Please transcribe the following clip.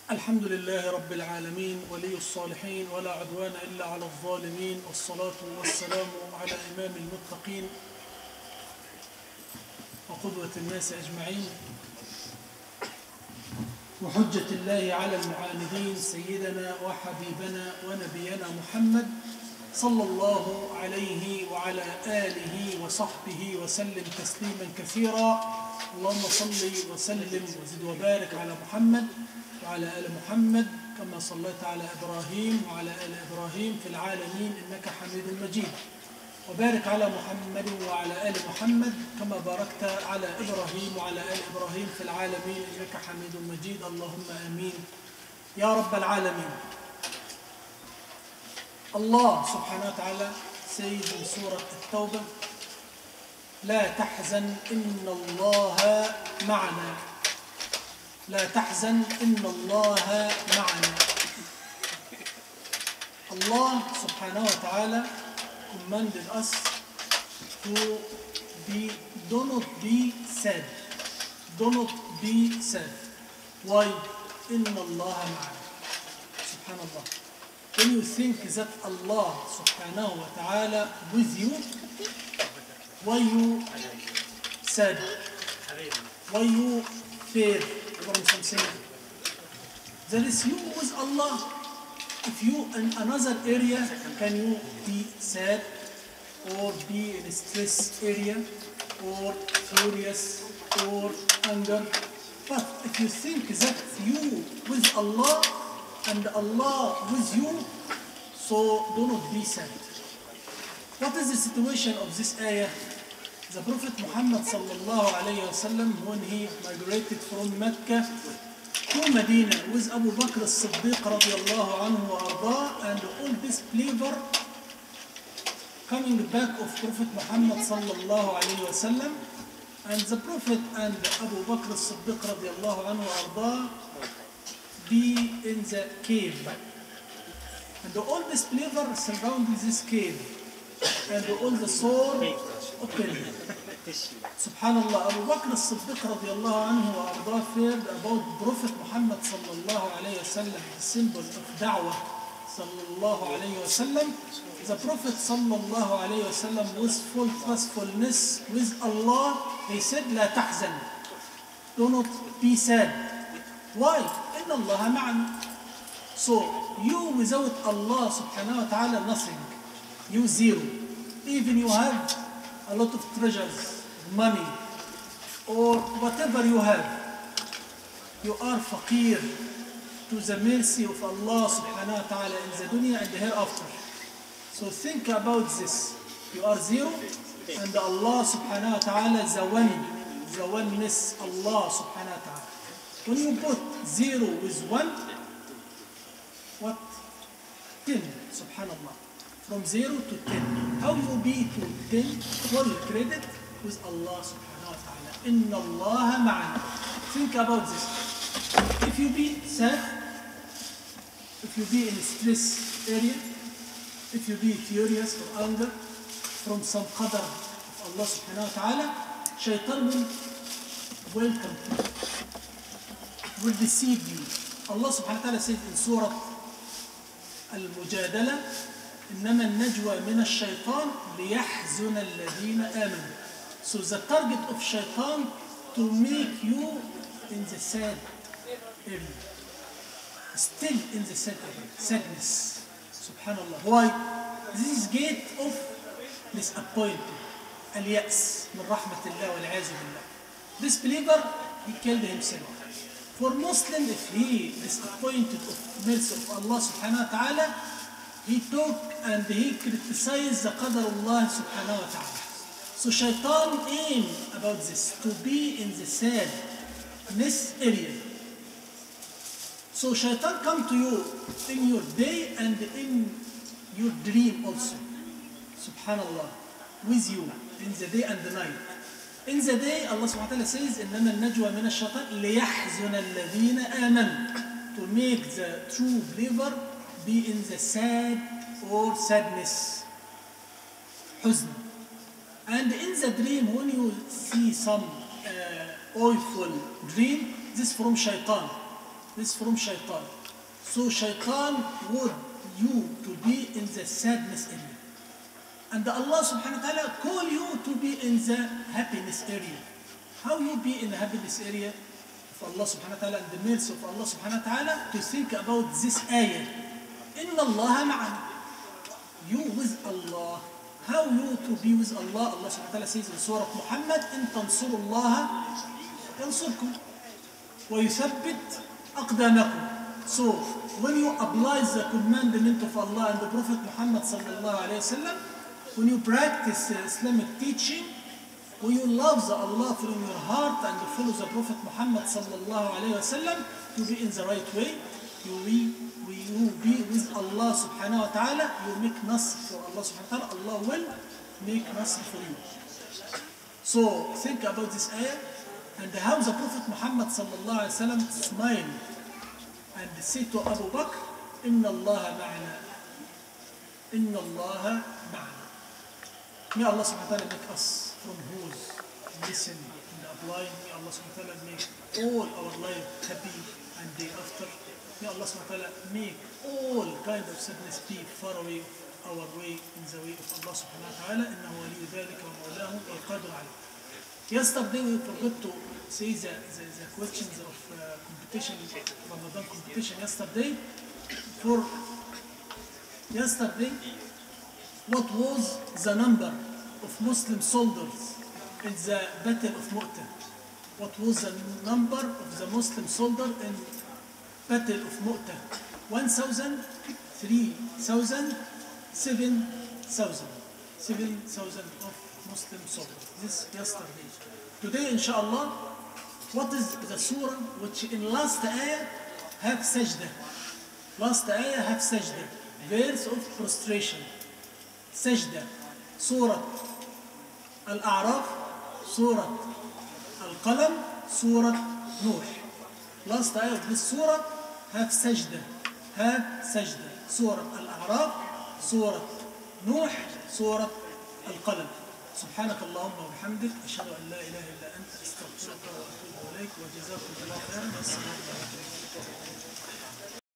الحمد لله رب العالمين ولي الصالحين ولا عدوان إلا على الظالمين، والصلاة والسلام على إمام المتقين وقدوة الناس أجمعين وحجة الله على المعاندين، سيدنا وحبيبنا ونبينا محمد صلى الله عليه وعلى آله وصحبه وسلم تسليما كثيرا. اللهم صل وسلم وزد وبارك على محمد وعلى آل محمد كما صليت على إبراهيم وعلى آل إبراهيم في العالمين إنك حميد مجيد، وبارك على محمد وعلى آل محمد كما باركت على إبراهيم وعلى آل إبراهيم في العالمين إنك حميد مجيد. اللهم آمين يا رب العالمين. الله سبحانه وتعالى سيد سورة التوبة: لا تحزن إن الله معنا، لا تحزن إن الله معنا. Allah subhanahu wa ta'ala commanded us to do not be sad. Do not be sad. Why? Inna Allah ma'ana. Subhanallah. When you think that Allah subhanahu wa ta'ala with you, why you sad? Why you fear from something? There is you with Allah. If you in another area, can you be sad or be in a stress area or furious or anger? But if you think that you with Allah and Allah with you, so do not be sad. What is the situation of this ayah? The Prophet Muhammad sallallahu alayhi wa sallam, when he migrated from Mecca to Medina with Abu Bakr as-Siddiq radiallahu anhu wa arda, and all this believer coming back of Prophet Muhammad sallallahu alayhi wa sallam, and the Prophet and Abu Bakr as-Siddiq radiallahu anhu wa arda be in the cave, and all this believer surrounding this cave, and all the soul open. Subhanallah, Abu Bakr as-Siddiq radiallahu anhu wa arda feared about Prophet Muhammad sallallahu alayhi wa sallam, the symbol of da'wah sallallahu alayhi wa sallam. The Prophet sallallahu alayhi wa sallam with full trustfulness with Allah, he said, لا تحزن, do not be sad. Why? إن الله معنا. So you without Allah subhanahu wa ta'ala nothing, you zero. Even you have a lot of treasures, money, or whatever you have, you are faqir to the mercy of Allah subhanahu wa ta'ala in the dunya and the hereafter. So think about this. You are zero, and Allah subhanahu wa ta'ala is the oneness, Allah subhanahu wa ta'ala. When you put zero with one, what? 10, subhanallah. From 0 to 10. How you be to 10? Full credit with Allah subhanahu wa ta'ala. Inna Allah ma'ana. Think about this. If you be sad, if you be in a stress area, if you be furious or anger from some qadar of Allah subhanahu wa ta'ala, shaitan will welcome you, will deceive you. Allah subhanahu wa ta'ala said in Surah Al-Mujadala, إنما النجوى من الشيطان ليحزن الذين آمنوا. So the target of shaitan to make you in the sad area, still in the sad area, sadness. Subhanallah. Why? This is gate of disappointment, اليأس من رحمة الله والعياذ بالله. This believer, he killed himself. For Muslim, if he disappointed of mercy of Allah subhanahu wa ta'ala, he took and he criticized the qadar Allah subhanahu wa ta'ala. So shaitan aim about this, to be in the sadness area. So shaitan come to you in your day and in your dream also. Subhanallah, with you in the day and the night. In the day, Allah subhanahu wa ta'ala says, إنما النجوى من الشيطان ليحزن الذين آمنوا, to make the true believer be in the sad or sadness, حزن. And in the dream, when you see some awful dream, this from shaitan. This is from shaitan. So shaitan would you to be in the sadness area. And Allah subhanahu wa ta'ala call you to be in the happiness area. How you be in the happiness area of Allah subhanahu wa ta'ala and the mercy of Allah subhanahu wa ta'ala, to think about this ayah. Inna Allah ma'ana. You with Allah. How you to be with Allah? Allah subhanahu wa ta'ala says in Surah Muhammad, In tansurullaha yansurkum wa yuthabbit aqdamakum. So when you apply the commandment of Allah and the Prophet Muhammad sallallahu alayhi wa sallam, when you practice Islamic teaching, when you love the Allah from your heart and follow the Prophet Muhammad sallallahu alayhi wa sallam, to be in the right way, you be with Allah subhanahu wa ta'ala, you make nasr for Allah subhanahu wa ta'ala, Allah will make nasr for you. So think about this ayah and how the Prophet Muhammad sallallahu alayhi wa sallam smiled and said to Abu Bakr, Inna Allah ma'ana. Inna Allah ma'ana. May Allah subhanahu wa ta'ala make us from whose listen and apply. May Allah subhanahu wa ta'ala make all our life happy and day after. May Allah subhanahu wa ta'ala make all kind of sadness be far away our way in the way of Allah subhanahu wa ta'ala. إنه ولي ذلك ومولاه والقادر عليه. Yesterday we forgot to say the questions of competition, Ramadan competition yesterday. For yesterday, what was the number of Muslim soldiers in the Battle of Mu'tah? What was the number of the Muslim soldiers in Battle of Mu'tah? 1,000, 3,000, 7,000. 7,000 of Muslim soldiers. This yesterday. Today, inshallah, what is the surah which in last ayah have sajda? Last ayah have sajda. Verse of prostration. Sajda. Surah Al-A'raf, Surah Al-Qalam, Surah Nuh. Last ayah of this surah have sajda. Have sajda. Surah Al-A'raf, Surah Nuh, Surah Al-Qalam. سبحانك اللهم وبحمدك أشهد أن لا إله إلا أنت أستغفرك وأتوب إليك وجزاكم الله خيرا والسلام عليكم.